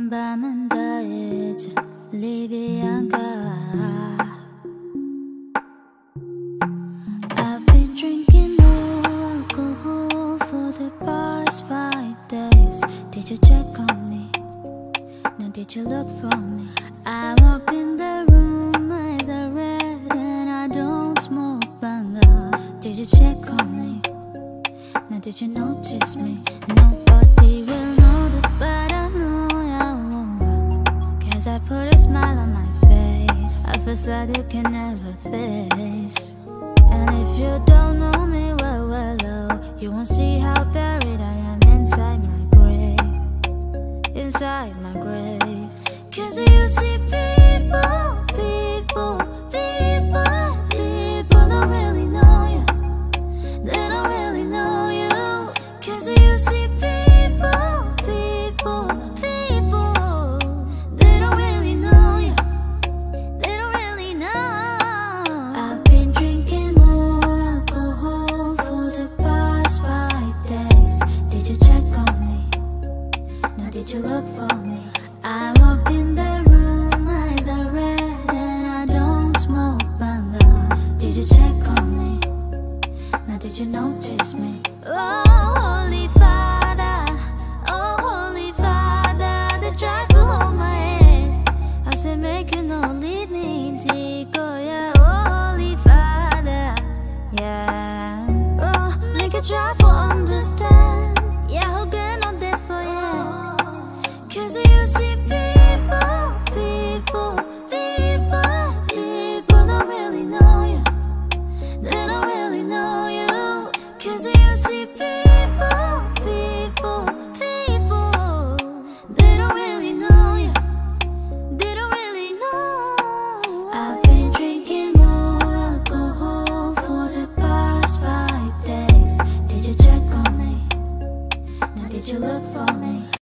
밤은 다이지 Libianca. I've been drinking more alcohol for the past 5 days. Did you check on me? Now did you look for me? I walked in the room, eyes are red, and I don't smoke banga. Did you check on me? Now did you notice me? Nobody will know that, but I know I won't. 'Cause I put a smile on my face, a facade you can never face. And if you don't know me well, you won't see how buried I am inside my grave. Inside my grave. 'Cause you see people don't really know you. They don't really know you. 'Cause you see people they don't really know you. They don't really know. I've been drinking more alcohol for the past 5 days. Did you check on me? Now did you look for me? I walked in the room, eyes are red, and I don't smoke banga. Did you check on me? Now did you notice me? Oh, Holy Father, the driver hold my head. I said, make you no lead me in Tico, yeah. Oh, Holy Father, yeah. Oh, make you try to understand.